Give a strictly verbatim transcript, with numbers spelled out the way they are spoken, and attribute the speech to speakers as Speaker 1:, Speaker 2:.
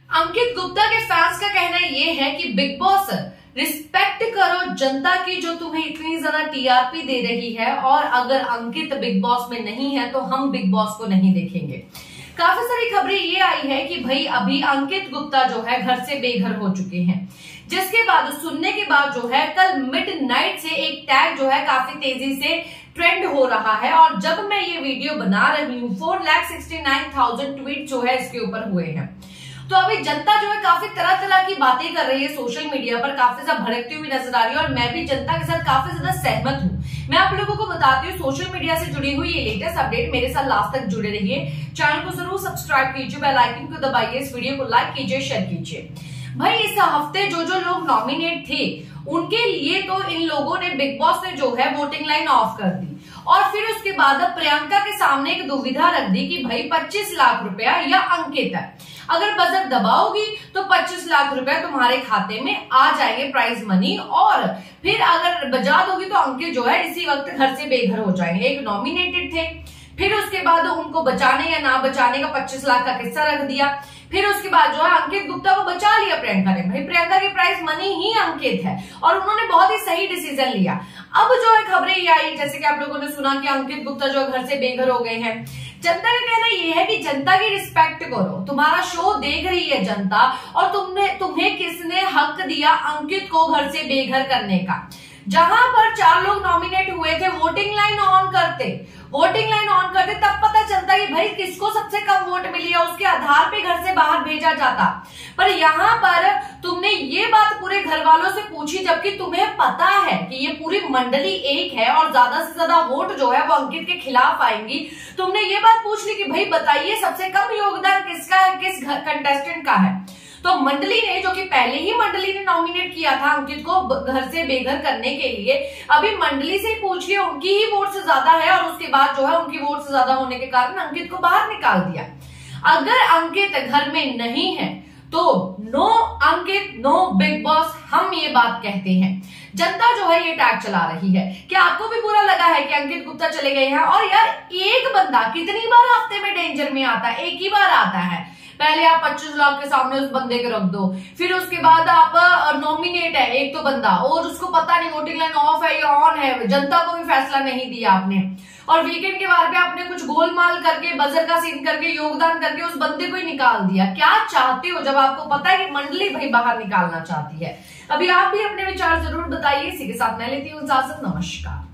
Speaker 1: अंकित गुप्ता के फैंस का कहना ये है कि बिग बॉस रिस्पेक्ट करो जनता की जो तुम्हें इतनी ज्यादा टीआरपी दे रही है, और अगर अंकित बिग बॉस में नहीं है तो हम बिग बॉस को नहीं देखेंगे। काफी सारी खबरें ये आई है कि भाई अभी अंकित गुप्ता जो है घर से बेघर हो चुके हैं, जिसके बाद सुनने के बाद जो है कल मिडनाइट से एक टैग जो है काफी तेजी से ट्रेंड हो रहा है, और जब मैं ये वीडियो बना रही हूँ four lakh sixty nine thousand tweet जो है इसके ऊपर हुए हैं। तो अभी जनता जो है काफी तरह तरह की बातें कर रही है सोशल मीडिया पर, काफी ज्यादा भड़कती हुई नजर आ रही है, और मैं भी जनता के साथ काफी ज्यादा सहमत हूँ। मैं आप लोगों को बताती हूँ सोशल मीडिया से जुड़ी हुई ये लेटेस्ट अपडेट, मेरे साथ लास्ट तक जुड़े रहिए। चैनल को जरूर सब्सक्राइब कीजिए, बेल आइकन को दबाइए, इस वीडियो को लाइक कीजिए, शेयर कीजिए। भाई इस हफ्ते जो जो लोग नॉमिनेट थे उनके लिए तो इन लोगों ने, बिग बॉस ने जो है वोटिंग लाइन ऑफ कर दी, और फिर उसके बाद अब प्रियंका के सामने एक दुविधा रख दी कि भाई पच्चीस लाख रुपया या अंकित है, अगर बजट दबाओगी तो पच्चीस लाख रुपया तुम्हारे खाते में आ जाएंगे प्राइज मनी, और फिर अगर बजा दोगी तो अंकित जो है इसी वक्त घर से बेघर हो जाएंगे। एक नॉमिनेटेड थे, फिर उसके बाद उनको बचाने या ना बचाने का पच्चीस लाख का किस्सा रख दिया, फिर उसके बाद जो है अंकित गुप्ता को बचा लिया प्रियंका ने। भाई प्रियंका की प्राइस मनी ही अंकित है, और उन्होंने बहुत ही सही डिसीजन लिया। अब जो है खबरें ये आई, जैसे कि आप लोगों ने सुना कि अंकित गुप्ता जो है घर से बेघर हो गए हैं। जनता का कहना ये है कि जनता की रिस्पेक्ट करो, तुम्हारा शो देख रही है जनता, और तुमने तुम्हें किसने हक दिया अंकित को घर से बेघर करने का। जहां पर चार लोग नॉमिनेट हुए थे, वोटिंग लाइन ऑन करते वोटिंग लाइन ऑन करते तब पता चलता कि भाई किसको सबसे कम वोट मिली है, उसके आधार पे घर से बाहर भेजा जाता। पर यहाँ पर तुमने ये बात पूरे घर वालों से पूछी, जबकि तुम्हें पता है कि ये पूरी मंडली एक है और ज्यादा से ज्यादा वोट जो है वो अंकित के खिलाफ आएंगी। तुमने ये बात पूछ ली कि भाई बताइए सबसे कम योगदान किसका है, किस कंटेस्टेंट का है। तो मंडली ने, जो कि पहले ही मंडली ने नॉमिनेट किया था अंकित को घर से बेघर करने के लिए, अभी मंडली से पूछिए उनकी ही वोट से ज्यादा है, और उसके बाद जो है उनकी वोट से ज्यादा होने के कारण अंकित को बाहर निकाल दिया। अगर अंकित घर में नहीं है तो no Ankit no Bigg Boss, हम ये बात कहते हैं। जनता जो है ये टैग चला रही है। क्या आपको भी बुरा लगा है कि अंकित गुप्ता चले गए हैं? और यार एक बंदा कितनी बार हफ्ते में डेंजर में आता है? एक ही बार आता है। पहले आप पच्चीस लाख के सामने उस बंदे के रख दो, फिर उसके बाद आप नॉमिनेट है एक तो बंदा, और उसको पता नहीं वोटिंग लाइन ऑफ है या ऑन है, जनता को भी फैसला नहीं दिया आपने, और वीकेंड के बार पे आपने कुछ गोलमाल करके, बजर का सीन करके, योगदान करके उस बंदे को ही निकाल दिया। क्या चाहते हो जब आपको पता है कि मंडली भाई बाहर निकालना चाहती है? अभी आप भी अपने विचार जरूर बताइए। इसी के साथ मैं लेती हूँ इजाजत, नमस्कार।